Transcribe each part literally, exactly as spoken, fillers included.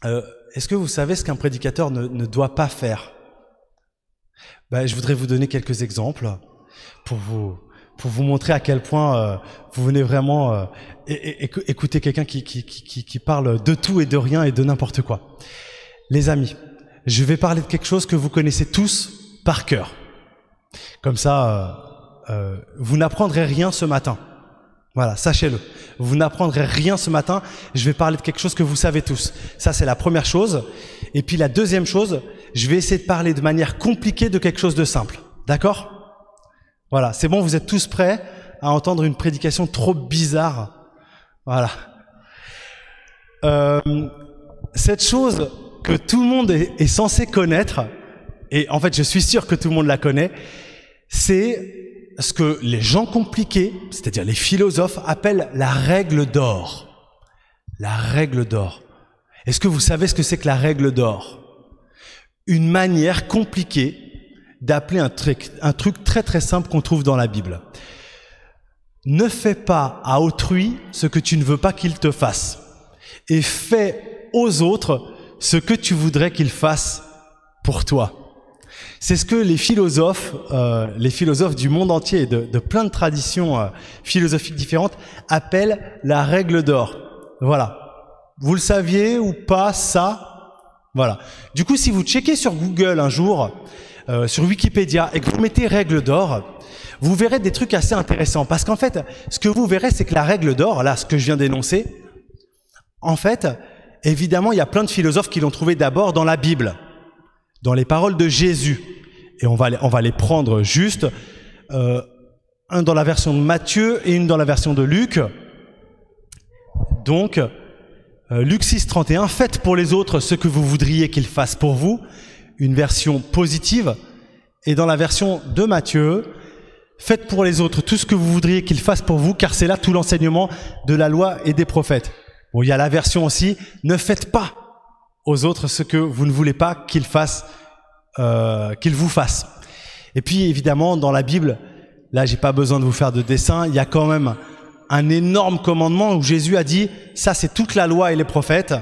Euh, est-ce que vous savez ce qu'un prédicateur ne, ne doit pas faire? Ben, je voudrais vous donner quelques exemples pour vous, pour vous montrer à quel point euh, vous venez vraiment euh, é- é- écouter quelqu'un qui, qui, qui, qui parle de tout et de rien et de n'importe quoi. Les amis, je vais parler de quelque chose que vous connaissez tous par cœur. Comme ça, euh, euh, vous n'apprendrez rien ce matin. Voilà, sachez-le. Vous n'apprendrez rien ce matin. Je vais parler de quelque chose que vous savez tous. Ça, c'est la première chose. Et puis la deuxième chose, je vais essayer de parler de manière compliquée de quelque chose de simple. D'accord? Voilà, c'est bon, vous êtes tous prêts à entendre une prédication trop bizarre? Voilà. Euh, cette chose que tout le monde est, est censé connaître, et en fait, je suis sûr que tout le monde la connaît, c'est ce que les gens compliqués, c'est-à-dire les philosophes, appellent la règle d'or. La règle d'or. Est-ce que vous savez ce que c'est que la règle d'or? Une manière compliquée d'appeler un truc, un truc très très simple qu'on trouve dans la Bible. Ne fais pas à autrui ce que tu ne veux pas qu'il te fasse, et fais aux autres ce que tu voudrais qu'ils fassent pour toi. C'est ce que les philosophes, euh, les philosophes du monde entier et de, de plein de traditions euh, philosophiques différentes appellent la règle d'or. Voilà. Vous le saviez ou pas ça? Voilà. Du coup, si vous checkez sur Google un jour, euh, sur Wikipédia, et que vous mettez règle d'or, vous verrez des trucs assez intéressants. Parce qu'en fait, ce que vous verrez, c'est que la règle d'or, là, ce que je viens d'énoncer, en fait, évidemment, il y a plein de philosophes qui l'ont trouvé d'abord dans la Bible, dans les paroles de Jésus. Et on va les, on va les prendre juste, euh, un dans la version de Matthieu et une dans la version de Luc. Donc, euh, Luc six, trente et un, faites pour les autres ce que vous voudriez qu'ils fassent pour vous, une version positive. Et dans la version de Matthieu, faites pour les autres tout ce que vous voudriez qu'ils fassent pour vous, car c'est là tout l'enseignement de la loi et des prophètes. Bon, il y a la version aussi, ne faites pas aux autres ce que vous ne voulez pas qu'ils fassent, euh, qu'ils vous fassent. Et puis évidemment, dans la Bible, là j'ai pas besoin de vous faire de dessin, il y a quand même un énorme commandement où Jésus a dit, ça c'est toute la loi et les prophètes,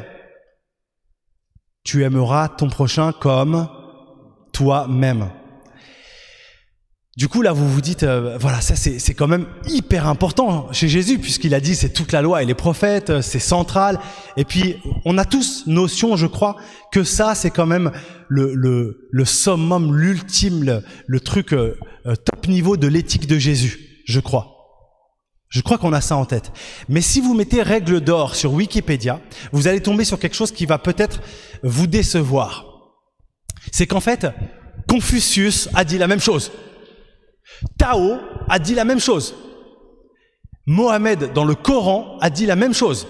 tu aimeras ton prochain comme toi-même. Du coup, là, vous vous dites, euh, voilà, ça c'est, c'est quand même hyper important chez Jésus, puisqu'il a dit c'est toute la loi et les prophètes, c'est central. Et puis, on a tous notion, je crois, que ça, c'est quand même le, le, le summum, l'ultime, le, le truc euh, top niveau de l'éthique de Jésus, je crois. Je crois qu'on a ça en tête. Mais si vous mettez règle d'or sur Wikipédia, vous allez tomber sur quelque chose qui va peut-être vous décevoir. C'est qu'en fait, Confucius a dit la même chose. Tao a dit la même chose. Mohammed, dans le Coran, a dit la même chose.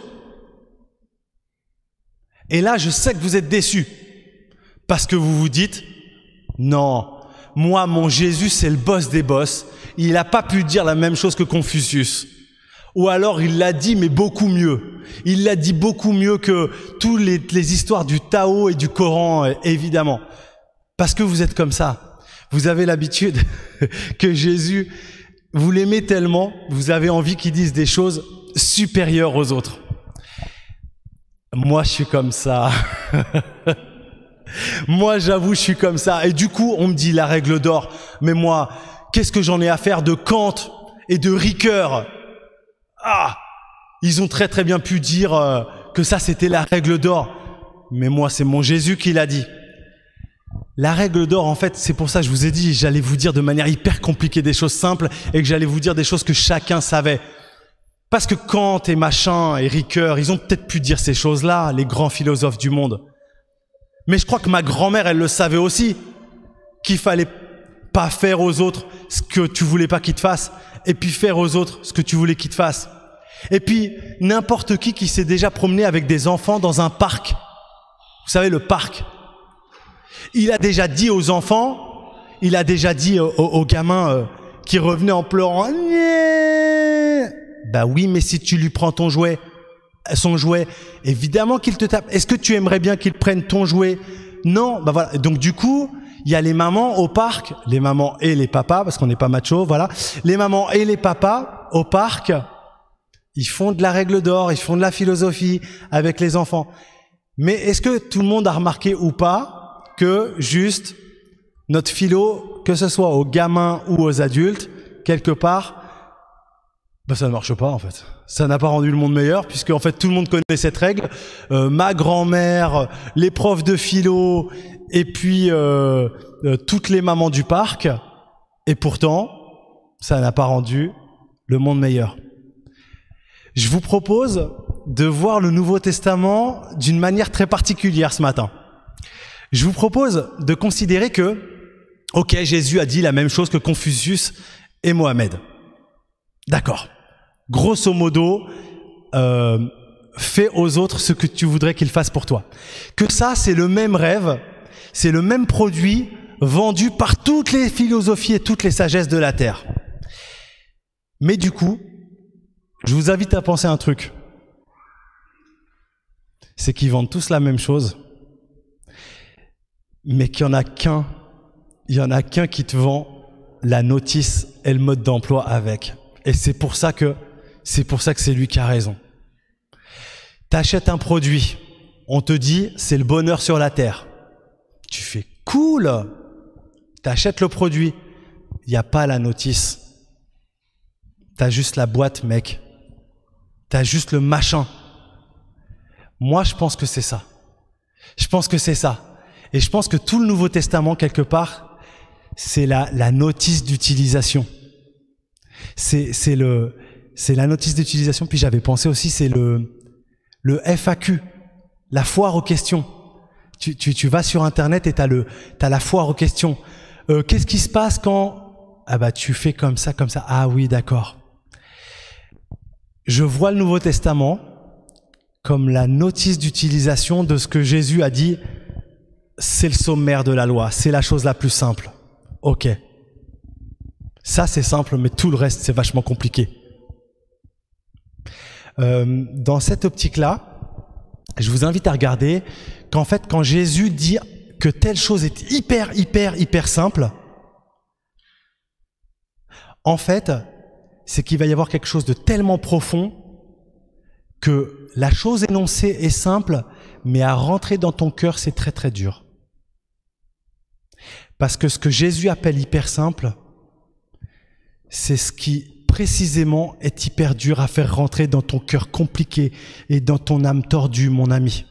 Et là, je sais que vous êtes déçus. Parce que vous vous dites, non, moi, mon Jésus, c'est le boss des boss. Il n'a pas pu dire la même chose que Confucius. Ou alors, il l'a dit, mais beaucoup mieux. Il l'a dit beaucoup mieux que toutes les, les histoires du Tao et du Coran, évidemment. Parce que vous êtes comme ça. Vous avez l'habitude que Jésus, vous l'aimez tellement, vous avez envie qu'il dise des choses supérieures aux autres. Moi, je suis comme ça. Moi, j'avoue, je suis comme ça. Et du coup, on me dit la règle d'or. Mais moi, qu'est-ce que j'en ai à faire de Kant et de Ricoeur? Ah, ils ont très très bien pu dire euh, que ça, c'était la règle d'or. Mais moi, c'est mon Jésus qui l'a dit. La règle d'or, en fait, c'est pour ça que je vous ai dit, j'allais vous dire de manière hyper compliquée des choses simples et que j'allais vous dire des choses que chacun savait. Parce que Kant et machin et Ricoeur, ils ont peut-être pu dire ces choses-là, les grands philosophes du monde. Mais je crois que ma grand-mère, elle le savait aussi, qu'il fallait pas faire aux autres ce que tu voulais pas qu'ils te fassent, et puis faire aux autres ce que tu voulais qu'ils te fassent. Et puis, n'importe qui qui s'est déjà promené avec des enfants dans un parc, vous savez, le parc, il a déjà dit aux enfants, il a déjà dit aux, aux gamins euh, qui revenaient en pleurant, bah oui, mais si tu lui prends ton jouet, son jouet, évidemment qu'il te tape. Est-ce que tu aimerais bien qu'il prenne ton jouet? Non, bah voilà. Donc du coup, il y a les mamans au parc, les mamans et les papas, parce qu'on n'est pas macho, voilà. Les mamans et les papas au parc, ils font de la règle d'or, ils font de la philosophie avec les enfants. Mais est-ce que tout le monde a remarqué ou pas que juste notre philo, que ce soit aux gamins ou aux adultes, quelque part, ben ça ne marche pas en fait. Ça n'a pas rendu le monde meilleur puisque en fait tout le monde connaît cette règle. Euh, ma grand-mère, les profs de philo et puis euh, euh, toutes les mamans du parc. Et pourtant, ça n'a pas rendu le monde meilleur. Je vous propose de voir le Nouveau Testament d'une manière très particulière ce matin. Je vous propose de considérer que, ok, Jésus a dit la même chose que Confucius et Mohamed. D'accord. Grosso modo, euh, fais aux autres ce que tu voudrais qu'ils fassent pour toi. Que ça, c'est le même rêve, c'est le même produit vendu par toutes les philosophies et toutes les sagesses de la Terre. Mais du coup, je vous invite à penser un truc. C'est qu'ils vendent tous la même chose, mais qu'il n'y en a qu'un, il y en a qu'un qui te vend la notice et le mode d'emploi avec. Et c'est pour ça que c'est pour ça que c'est lui qui a raison. T'achètes un produit, on te dit c'est le bonheur sur la terre. Tu fais cool. T'achètes le produit, il n'y a pas la notice. T'as juste la boîte, mec. T'as juste le machin. Moi, je pense que c'est ça. Je pense que c'est ça. Et je pense que tout le Nouveau Testament, quelque part, c'est la, la notice d'utilisation. C'est, c'est le, c'est la notice d'utilisation. Puis j'avais pensé aussi, c'est le, le F A Q, la foire aux questions. Tu, tu, tu vas sur Internet et t'as le, t'as la foire aux questions. Euh, qu'est-ce qui se passe quand, ah bah, tu fais comme ça, comme ça. Ah oui, d'accord. Je vois le Nouveau Testament comme la notice d'utilisation de ce que Jésus a dit. C'est le sommaire de la loi. C'est la chose la plus simple. Ok. Ça, c'est simple, mais tout le reste, c'est vachement compliqué. Euh, dans cette optique-là, je vous invite à regarder qu'en fait, quand Jésus dit que telle chose est hyper, hyper, hyper simple, en fait, c'est qu'il va y avoir quelque chose de tellement profond que la chose énoncée est simple, mais à rentrer dans ton cœur, c'est très, très dur. Parce que ce que Jésus appelle hyper simple, c'est ce qui précisément est hyper dur à faire rentrer dans ton cœur compliqué et dans ton âme tordue, mon ami.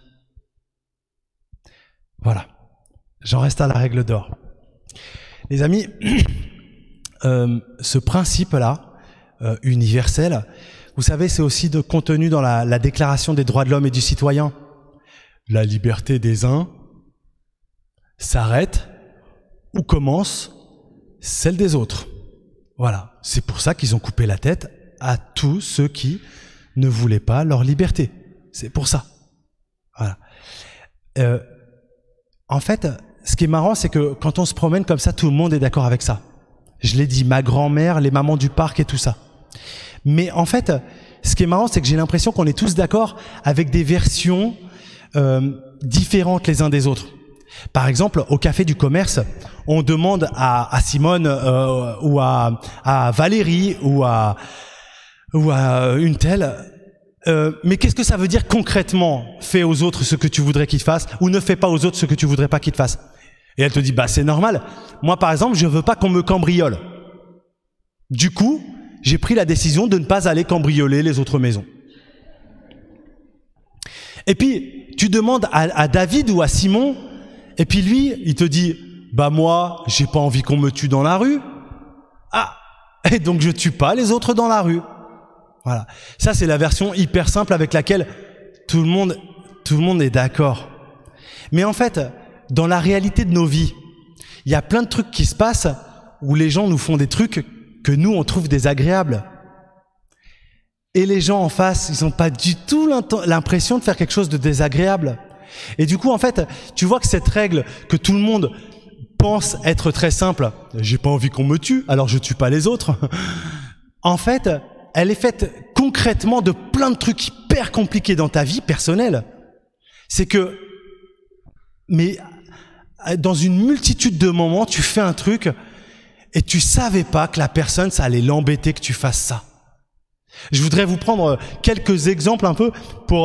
Voilà, j'en reste à la règle d'or. Les amis, euh, ce principe-là, euh, universel, vous savez, c'est aussi de contenu dans la, la Déclaration des droits de l'homme et du citoyen. La liberté des uns s'arrête où commence celle des autres. Voilà, c'est pour ça qu'ils ont coupé la tête à tous ceux qui ne voulaient pas leur liberté. C'est pour ça. Voilà. Euh, en fait, ce qui est marrant, c'est que quand on se promène comme ça, tout le monde est d'accord avec ça. Je l'ai dit, ma grand-mère, les mamans du parc et tout ça. Mais en fait, ce qui est marrant, c'est que j'ai l'impression qu'on est tous d'accord avec des versions euh, différentes les uns des autres. Par exemple, au café du commerce, on demande à, à Simone euh, ou à, à Valérie ou à, ou à une telle, euh, mais qu'est-ce que ça veut dire concrètement? Fais aux autres ce que tu voudrais qu'ils te fassent ou ne fais pas aux autres ce que tu voudrais pas qu'ils te fassent. Et elle te dit, bah c'est normal. Moi, par exemple, je veux pas qu'on me cambriole. Du coup, j'ai pris la décision de ne pas aller cambrioler les autres maisons. Et puis, tu demandes à, à David ou à Simon, et puis lui, il te dit, bah moi, j'ai pas envie qu'on me tue dans la rue. Ah, et donc je tue pas les autres dans la rue. Voilà. Ça, c'est la version hyper simple avec laquelle tout le monde, tout le monde est d'accord. Mais en fait, dans la réalité de nos vies, il y a plein de trucs qui se passent où les gens nous font des trucs que nous, on trouve désagréables. Et les gens en face, ils n'ont pas du tout l'impression de faire quelque chose de désagréable. Et du coup, en fait, tu vois que cette règle que tout le monde pense être très simple, j'ai pas envie qu'on me tue, alors je tue pas les autres. En fait, elle est faite concrètement de plein de trucs hyper compliqués dans ta vie personnelle. C'est que, mais dans une multitude de moments, tu fais un truc et tu savais pas que la personne, ça allait l'embêter que tu fasses ça. Je voudrais vous prendre quelques exemples un peu pour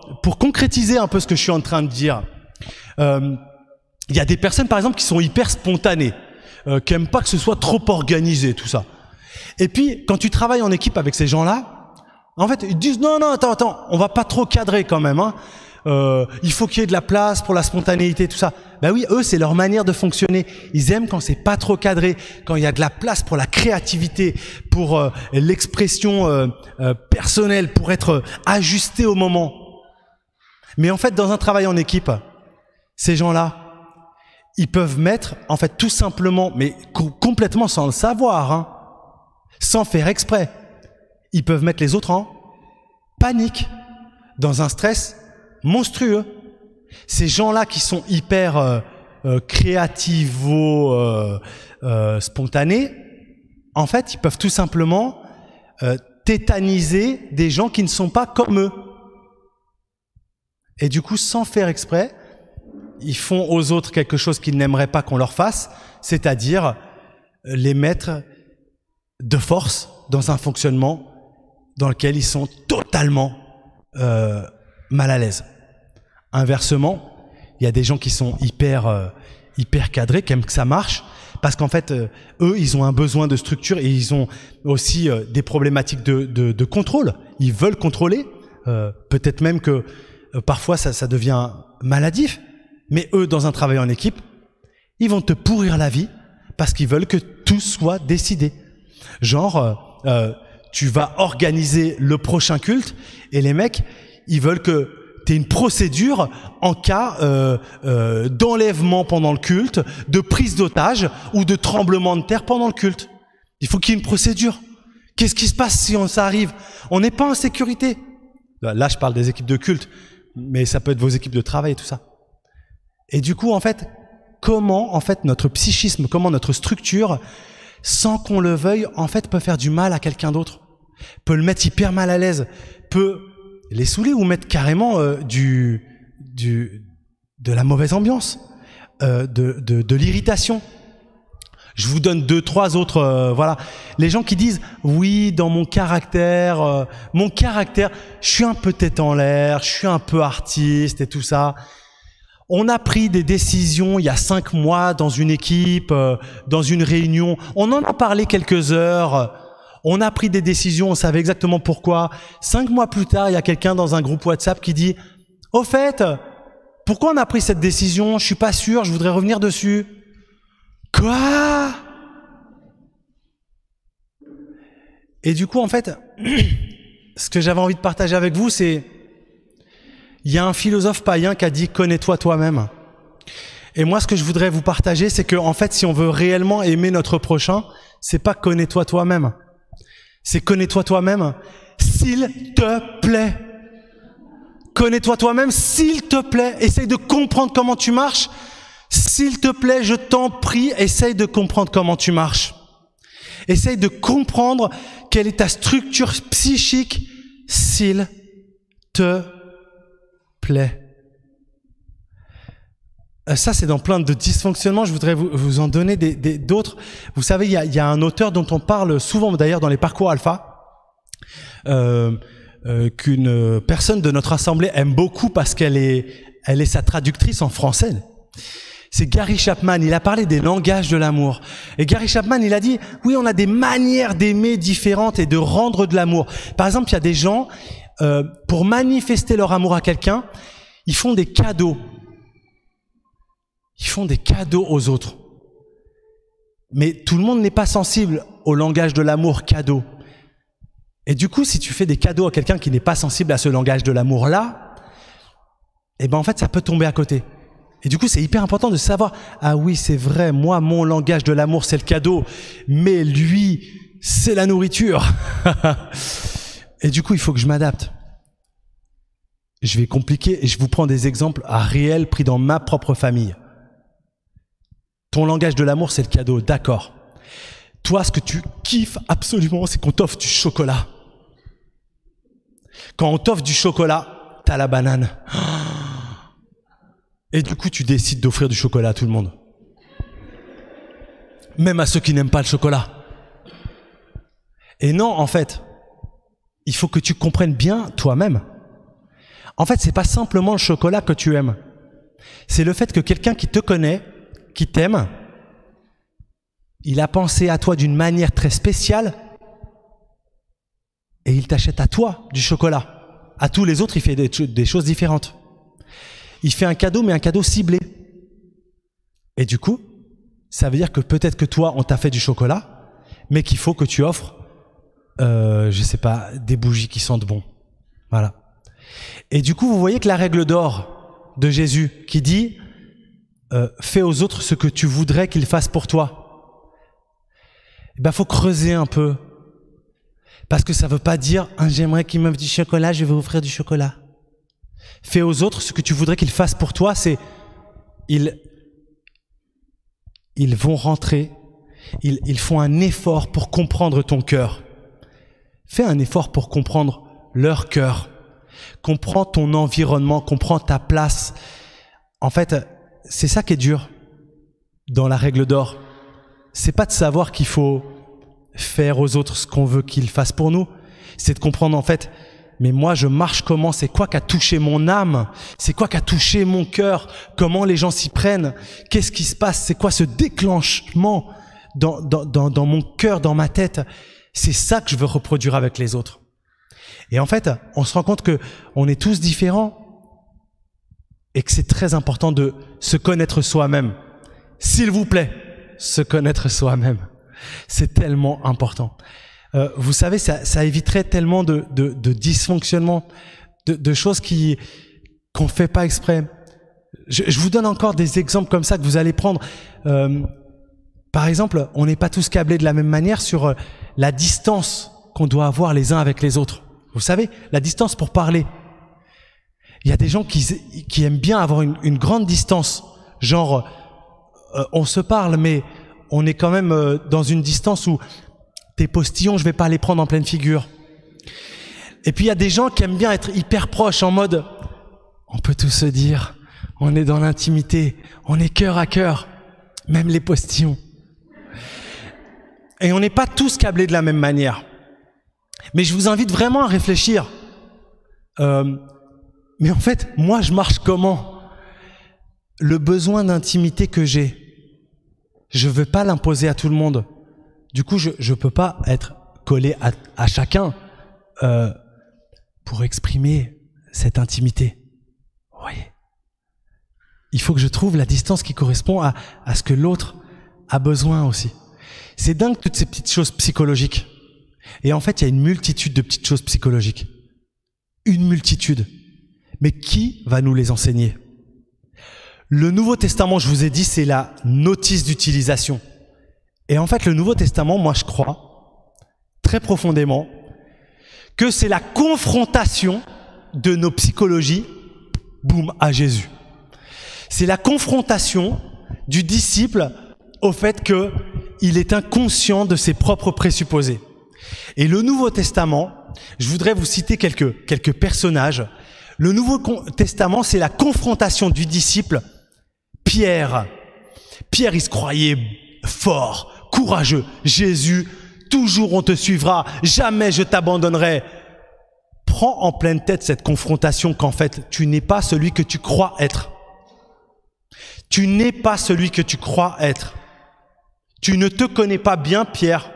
pour concrétiser un peu ce que je suis en train de dire, euh, il y a des personnes, par exemple, qui sont hyper spontanées, euh, qui aiment pas que ce soit trop organisé, tout ça. Et puis, quand tu travailles en équipe avec ces gens-là, en fait, ils disent non, non, attends, attends, on va pas trop cadrer quand même. Hein. Euh, il faut qu'il y ait de la place pour la spontanéité, tout ça. Ben oui, eux, c'est leur manière de fonctionner. Ils aiment quand c'est pas trop cadré, quand il y a de la place pour la créativité, pour euh, l'expression euh, euh, personnelle, pour être euh, ajusté au moment. Mais en fait, dans un travail en équipe, ces gens-là, ils peuvent mettre, en fait, tout simplement, mais co- complètement sans le savoir, hein, sans faire exprès, ils peuvent mettre les autres en panique, dans un stress monstrueux. Ces gens-là qui sont hyper euh, euh, créativo, euh, euh, spontanés, en fait, ils peuvent tout simplement euh, tétaniser des gens qui ne sont pas comme eux. Et du coup, sans faire exprès, ils font aux autres quelque chose qu'ils n'aimeraient pas qu'on leur fasse, c'est-à-dire les mettre de force dans un fonctionnement dans lequel ils sont totalement euh, mal à l'aise. Inversement, il y a des gens qui sont hyper euh, hyper cadrés, qui aiment que ça marche, parce qu'en fait, euh, eux, ils ont un besoin de structure et ils ont aussi euh, des problématiques de, de, de contrôle. Ils veulent contrôler, euh, peut-être même que euh, parfois ça, ça devient maladif. Mais eux, dans un travail en équipe, ils vont te pourrir la vie parce qu'ils veulent que tout soit décidé. Genre, euh, euh, tu vas organiser le prochain culte et les mecs, ils veulent que tu aies une procédure en cas euh, euh, d'enlèvement pendant le culte, de prise d'otage ou de tremblement de terre pendant le culte. Il faut qu'il y ait une procédure. Qu'est-ce qui se passe si on, ça arrive? On n'est pas en sécurité. Là, je parle des équipes de culte, mais ça peut être vos équipes de travail et tout ça. Et du coup, en fait, comment, en fait, notre psychisme, comment notre structure, sans qu'on le veuille, en fait, peut faire du mal à quelqu'un d'autre, peut le mettre hyper mal à l'aise, peut les saouler ou mettre carrément euh, du, du, de la mauvaise ambiance, euh, de, de, de l'irritation. Je vous donne deux, trois autres, euh, voilà. Les gens qui disent, oui, dans mon caractère, euh, mon caractère, je suis un peu tête en l'air, je suis un peu artiste et tout ça. On a pris des décisions il y a cinq mois dans une équipe, euh, dans une réunion. On en a parlé quelques heures. On a pris des décisions, on savait exactement pourquoi. Cinq mois plus tard, il y a quelqu'un dans un groupe WhatsApp qui dit « Au fait, pourquoi on a pris cette décision? Je suis pas sûr, je voudrais revenir dessus. » Quoi? Et du coup, en fait, ce que j'avais envie de partager avec vous, c'est il y a un philosophe païen qui a dit « Connais-toi toi-même ». Et moi, ce que je voudrais vous partager, c'est que, en fait, si on veut réellement aimer notre prochain, c'est pas « Connais-toi toi-même ». C'est « Connais-toi toi-même, s'il te plaît ». Connais-toi toi-même, s'il te plaît. Essaye de comprendre comment tu marches. S'il te plaît, je t'en prie, essaye de comprendre comment tu marches. Essaye de comprendre quelle est ta structure psychique, s'il te plaît. Ça, c'est dans plein de dysfonctionnements. Je voudrais vous, vous en donner des, des, d'autres. Vous savez, il y a, il y a un auteur dont on parle souvent, d'ailleurs, dans les parcours alpha, euh, euh, qu'une personne de notre assemblée aime beaucoup parce qu'elle est, elle est sa traductrice en français. C'est Gary Chapman. Il a parlé des langages de l'amour. Et Gary Chapman, il a dit, oui, on a des manières d'aimer différentes et de rendre de l'amour. Par exemple, il y a des gens, euh, pour manifester leur amour à quelqu'un, ils font des cadeaux. Ils font des cadeaux aux autres. Mais tout le monde n'est pas sensible au langage de l'amour cadeau. Et du coup, si tu fais des cadeaux à quelqu'un qui n'est pas sensible à ce langage de l'amour-là, eh ben en fait, ça peut tomber à côté. Et du coup, c'est hyper important de savoir, ah oui, c'est vrai, moi, mon langage de l'amour, c'est le cadeau, mais lui, c'est la nourriture. Et du coup, il faut que je m'adapte. Je vais compliquer et je vous prends des exemples à réels pris dans ma propre famille. Ton langage de l'amour, c'est le cadeau, d'accord. Toi, ce que tu kiffes absolument, c'est qu'on t'offre du chocolat. Quand on t'offre du chocolat, t'as la banane. Et du coup, tu décides d'offrir du chocolat à tout le monde. Même à ceux qui n'aiment pas le chocolat. Et non, en fait, il faut que tu comprennes bien toi-même. En fait, c'est pas simplement le chocolat que tu aimes. C'est le fait que quelqu'un qui te connaît, qui t'aime, il a pensé à toi d'une manière très spéciale et il t'achète à toi du chocolat. À tous les autres, il fait des, des choses différentes. Il fait un cadeau, mais un cadeau ciblé. Et du coup, ça veut dire que peut-être que toi, on t'a fait du chocolat, mais qu'il faut que tu offres, euh, je sais pas, des bougies qui sentent bon. Voilà. Et du coup, vous voyez que la règle d'or de Jésus qui dit euh, « Fais aux autres ce que tu voudrais qu'ils fassent pour toi », il ben, faut creuser un peu. Parce que ça veut pas dire « J'aimerais qu'ils m'offrent du chocolat, je vais offrir du chocolat ». Fais aux autres ce que tu voudrais qu'ils fassent pour toi, c'est ils, ils vont rentrer, ils, ils font un effort pour comprendre ton cœur. Fais un effort pour comprendre leur cœur. Comprends ton environnement, comprends ta place. En fait, c'est ça qui est dur dans la règle d'or. C'est pas de savoir qu'il faut faire aux autres ce qu'on veut qu'ils fassent pour nous. C'est de comprendre en fait, mais moi je marche comment? C'est quoi qui a touché mon âme? C'est quoi qui a touché mon cœur? Comment les gens s'y prennent? Qu'est-ce qui se passe? C'est quoi ce déclenchement dans, dans, dans, dans mon cœur, dans ma tête? C'est ça que je veux reproduire avec les autres. Et en fait, on se rend compte que on est tous différents et que c'est très important de se connaître soi-même. S'il vous plaît, se connaître soi-même. C'est tellement important. Euh, vous savez, ça, ça éviterait tellement de, de, de dysfonctionnements, de, de choses qui qu'on fait pas exprès. Je, je vous donne encore des exemples comme ça que vous allez prendre. Euh, par exemple, on n'est pas tous câblés de la même manière sur la distance qu'on doit avoir les uns avec les autres. Vous savez, la distance pour parler. Il y a des gens qui, qui aiment bien avoir une, une grande distance. Genre, euh, on se parle, mais on est quand même euh, dans une distance où tes postillons, je vais pas les prendre en pleine figure. Et puis il y a des gens qui aiment bien être hyper proches, en mode, on peut tout se dire, on est dans l'intimité, on est cœur à cœur, même les postillons. Et on n'est pas tous câblés de la même manière. Mais je vous invite vraiment à réfléchir. Euh, mais en fait, moi, je marche comment? Le besoin d'intimité que j'ai, je ne veux pas l'imposer à tout le monde. Du coup, je ne peux pas être collé à, à chacun euh, pour exprimer cette intimité. Vous voyez? Il faut que je trouve la distance qui correspond à, à ce que l'autre a besoin aussi. C'est dingue toutes ces petites choses psychologiques. Et en fait, il y a une multitude de petites choses psychologiques. Une multitude. Mais qui va nous les enseigner? Le Nouveau Testament, je vous ai dit, c'est la notice d'utilisation. Et en fait, le Nouveau Testament, moi je crois, très profondément, que c'est la confrontation de nos psychologies, boum, à Jésus. C'est la confrontation du disciple au fait qu'il est inconscient de ses propres présupposés. Et le Nouveau Testament, je voudrais vous citer quelques, quelques personnages. Le Nouveau Testament, c'est la confrontation du disciple Pierre. Pierre, il se croyait fort, courageux. Jésus, toujours on te suivra, jamais je t'abandonnerai. Prends en pleine tête cette confrontation qu'en fait, tu n'es pas celui que tu crois être. Tu n'es pas celui que tu crois être. Tu ne te connais pas bien, Pierre.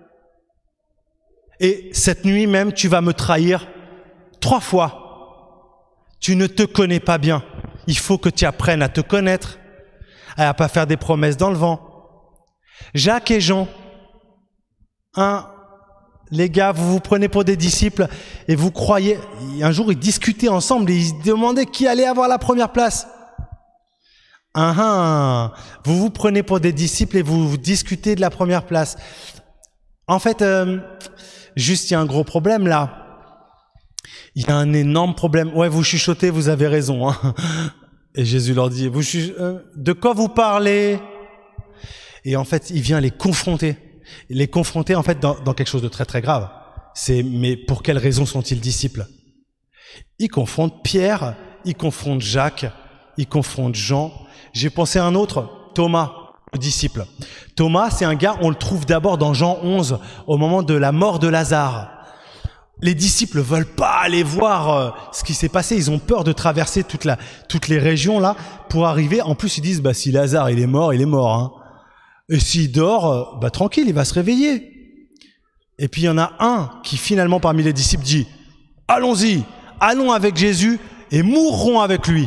Et cette nuit même, tu vas me trahir trois fois. Tu ne te connais pas bien. Il faut que tu apprennes à te connaître, à ne pas faire des promesses dans le vent. Jacques et Jean, hein, les gars, vous vous prenez pour des disciples et vous croyez... Un jour, ils discutaient ensemble et ils se demandaient qui allait avoir la première place. Ah, ah, vous vous prenez pour des disciples et vous, vous discutez de la première place. En fait... Euh, Juste, il y a un gros problème là. Il y a un énorme problème. Ouais, vous chuchotez, vous avez raison. Hein. Et Jésus leur dit, vous chuch... euh, de quoi vous parlez? Et en fait, il vient les confronter. Les confronter en fait dans, dans quelque chose de très très grave. C'est, mais pour quelles raisons sont-ils disciples? Il confronte Pierre, il confronte Jacques, il confronte Jean. J'ai pensé à un autre, Thomas. Disciple. Thomas, c'est un gars, on le trouve d'abord dans Jean onze, au moment de la mort de Lazare. les disciples veulent pas aller voir euh, ce qui s'est passé. Ils ont peur de traverser toute la, toutes les régions là pour arriver. En plus, ils disent, bah, si Lazare il est mort, il est mort. Hein. Et s'il dort, euh, bah, tranquille, il va se réveiller. Et puis il y en a un qui finalement parmi les disciples dit, allons-y, allons avec Jésus et mourrons avec lui.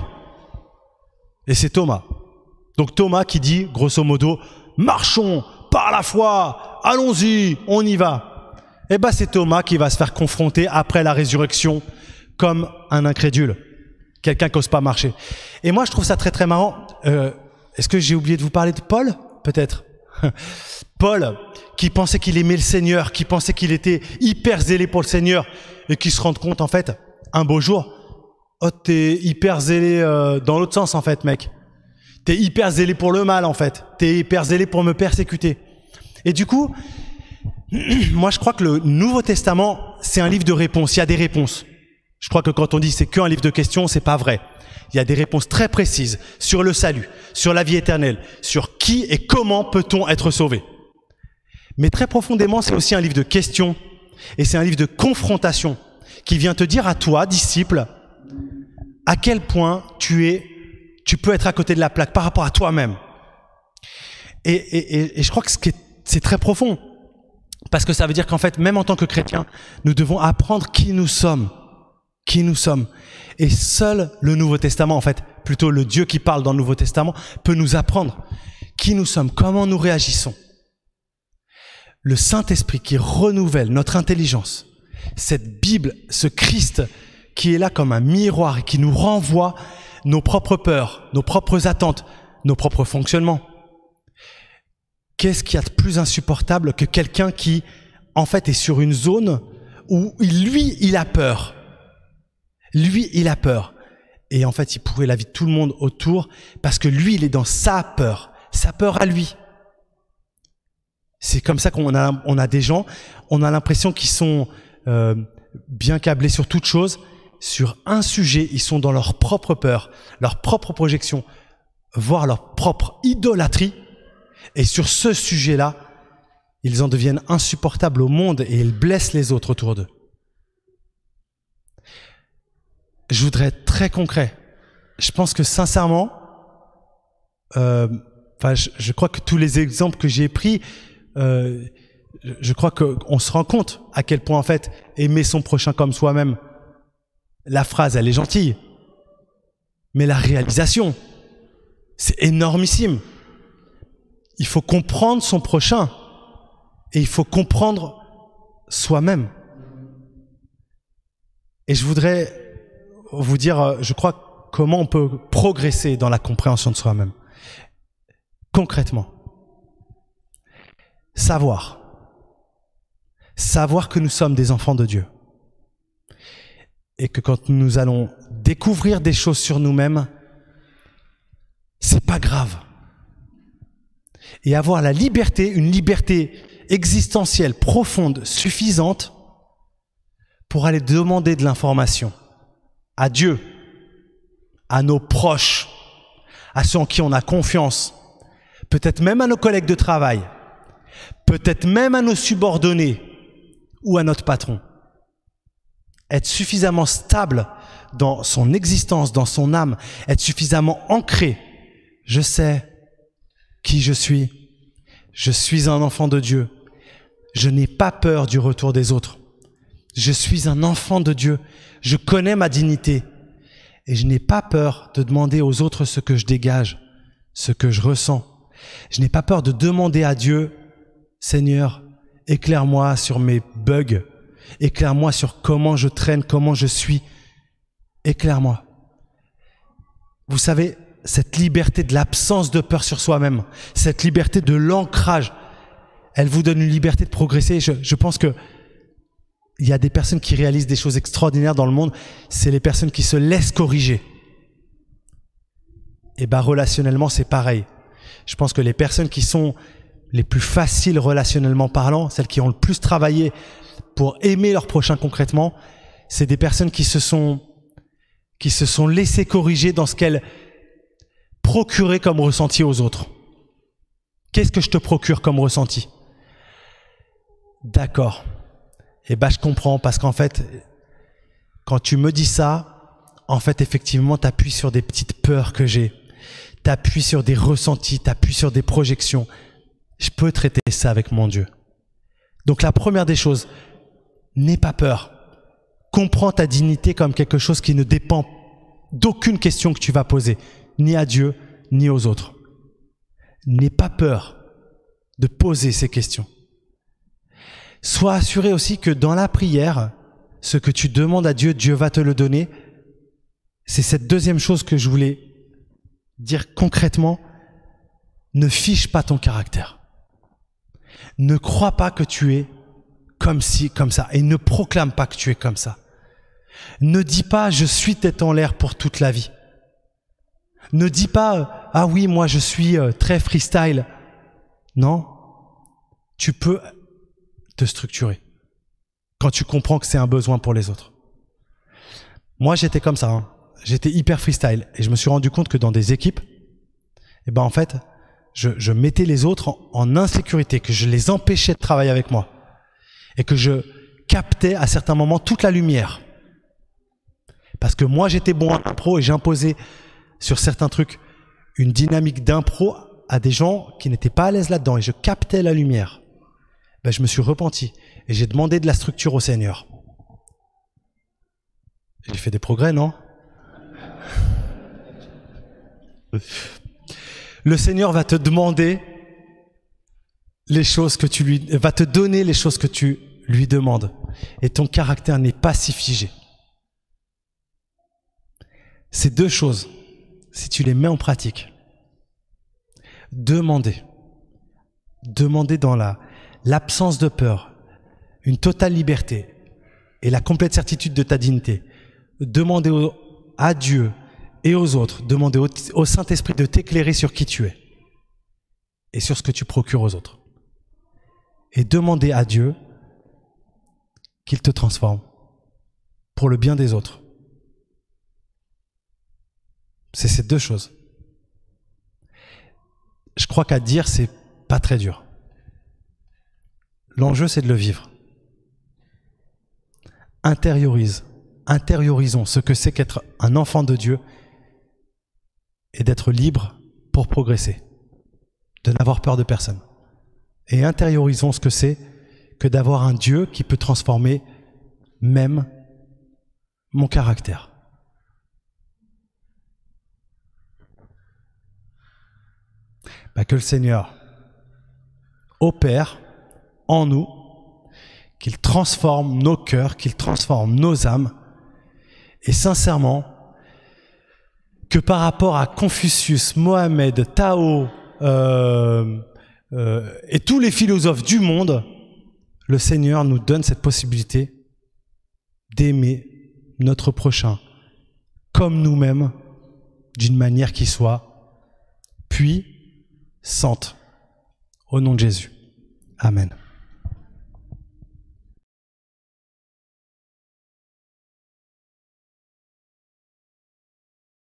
Et c'est Thomas. Donc Thomas qui dit, grosso modo, marchons par la foi, allons-y, on y va. Eh ben c'est Thomas qui va se faire confronter après la résurrection comme un incrédule, quelqu'un qui n'ose pas marcher. Et moi je trouve ça très très marrant. Euh, est-ce que j'ai oublié de vous parler de Paul? Peut-être. Paul qui pensait qu'il aimait le Seigneur, qui pensait qu'il était hyper zélé pour le Seigneur et qui se rend compte en fait, un beau jour, oh t'es hyper zélé euh, dans l'autre sens en fait mec. T'es hyper zélé pour le mal en fait. T'es hyper zélé pour me persécuter. Et du coup, moi, je crois que le Nouveau Testament, c'est un livre de réponses. Il y a des réponses. Je crois que quand on dit c'est qu'un livre de questions, c'est pas vrai. Il y a des réponses très précises sur le salut, sur la vie éternelle, sur qui et comment peut-on être sauvé. Mais très profondément, c'est aussi un livre de questions et c'est un livre de confrontation qui vient te dire à toi, disciple, à quel point tu es, tu peux être à côté de la plaque par rapport à toi-même. Et, et, et, et je crois que c'est très profond. Parce que ça veut dire qu'en fait, même en tant que chrétiens, nous devons apprendre qui nous sommes. Qui nous sommes. Et seul le Nouveau Testament, en fait, plutôt le Dieu qui parle dans le Nouveau Testament, peut nous apprendre qui nous sommes, comment nous réagissons. Le Saint-Esprit qui renouvelle notre intelligence, cette Bible, ce Christ qui est là comme un miroir et qui nous renvoie nos propres peurs, nos propres attentes, nos propres fonctionnements. Qu'est-ce qu'il y a de plus insupportable que quelqu'un qui, en fait, est sur une zone où lui, il a peur. Lui, il a peur. Et en fait, il pourrait la vie de tout le monde autour parce que lui, il est dans sa peur. Sa peur à lui. C'est comme ça qu'on a, on a des gens, on a l'impression qu'ils sont euh, bien câblés sur toute chose. Sur un sujet, ils sont dans leur propre peur, leur propre projection, voire leur propre idolâtrie. Et sur ce sujet-là, ils en deviennent insupportables au monde et ils blessent les autres autour d'eux. Je voudrais être très concret. Je pense que sincèrement, euh, enfin, je, je crois que tous les exemples que j'ai pris, euh, je crois qu'on se rend compte à quel point en fait aimer son prochain comme soi-même, la phrase elle est gentille, mais la réalisation, c'est énormissime. Il faut comprendre son prochain et il faut comprendre soi-même. Et je voudrais vous dire, je crois, comment on peut progresser dans la compréhension de soi-même. Concrètement, savoir. Savoir que nous sommes des enfants de Dieu. Et que quand nous allons découvrir des choses sur nous-mêmes, c'est pas grave. Et avoir la liberté, une liberté existentielle, profonde, suffisante pour aller demander de l'information à Dieu, à nos proches, à ceux en qui on a confiance, peut-être même à nos collègues de travail, peut-être même à nos subordonnés ou à notre patron. Être suffisamment stable dans son existence, dans son âme, être suffisamment ancré. Je sais qui je suis. Je suis un enfant de Dieu. Je n'ai pas peur du retour des autres. Je suis un enfant de Dieu. Je connais ma dignité. Et je n'ai pas peur de demander aux autres ce que je dégage, ce que je ressens. Je n'ai pas peur de demander à Dieu, Seigneur, éclaire-moi sur mes bugs. Éclaire-moi sur comment je traîne, comment je suis. Éclaire-moi. Vous savez, cette liberté de l'absence de peur sur soi-même, cette liberté de l'ancrage, elle vous donne une liberté de progresser. Je, je pense que il y a des personnes qui réalisent des choses extraordinaires dans le monde, c'est les personnes qui se laissent corriger. Et ben relationnellement, c'est pareil. Je pense que les personnes qui sont les plus faciles relationnellement parlant, celles qui ont le plus travaillé pour aimer leur prochain concrètement, c'est des personnes qui se sont qui se sont laissées corriger dans ce qu'elles procuraient comme ressenti aux autres. Qu'est-ce que je te procure comme ressenti? D'accord. Et ben je comprends, parce qu'en fait, quand tu me dis ça, en fait, effectivement, tu appuies sur des petites peurs que j'ai. Tu appuies sur des ressentis, tu appuies sur des projections. Je peux traiter ça avec mon Dieu. Donc la première des choses, n'aie pas peur. Comprends ta dignité comme quelque chose qui ne dépend d'aucune question que tu vas poser, ni à Dieu, ni aux autres. N'aie pas peur de poser ces questions. Sois assuré aussi que dans la prière, ce que tu demandes à Dieu, Dieu va te le donner. C'est cette deuxième chose que je voulais dire concrètement. Ne fiche pas ton caractère. Ne crois pas que tu es comme ci, comme ça, et ne proclame pas que tu es comme ça. Ne dis pas « je suis tête en l'air pour toute la vie ». Ne dis pas « ah oui, moi je suis très freestyle ». Non, tu peux te structurer quand tu comprends que c'est un besoin pour les autres. Moi j'étais comme ça, hein. J'étais hyper freestyle et je me suis rendu compte que dans des équipes, eh ben en fait, je, je mettais les autres en, en insécurité, que je les empêchais de travailler avec moi et que je captais à certains moments toute la lumière. Parce que moi j'étais bon en impro et j'imposais sur certains trucs une dynamique d'impro à des gens qui n'étaient pas à l'aise là-dedans et je captais la lumière. Ben, je me suis repenti et j'ai demandé de la structure au Seigneur. J'ai fait des progrès, non? Le Seigneur va te demander les choses que tu lui, va te donner les choses que tu lui demandes. Et ton caractère n'est pas si figé. Ces deux choses, si tu les mets en pratique, demandez, demandez dans la, l'absence de peur, une totale liberté et la complète certitude de ta dignité. Demandez au, à Dieu et aux autres, demandez au, au Saint-Esprit de t'éclairer sur qui tu es et sur ce que tu procures aux autres. Et demandez à Dieu qu'il te transforme pour le bien des autres. C'est ces deux choses. Je crois qu'à dire, c'est pas très dur. L'enjeu, c'est de le vivre. Intériorise, intériorisons ce que c'est qu'être un enfant de Dieu et d'être libre pour progresser, de n'avoir peur de personne. Et intériorisons ce que c'est que d'avoir un Dieu qui peut transformer même mon caractère. Bah, que le Seigneur opère en nous, qu'il transforme nos cœurs, qu'il transforme nos âmes, et sincèrement, que par rapport à Confucius, Mohamed, Tao euh, euh, et tous les philosophes du monde, le Seigneur nous donne cette possibilité d'aimer notre prochain comme nous-mêmes, d'une manière qui soit puissante. Au nom de Jésus. Amen.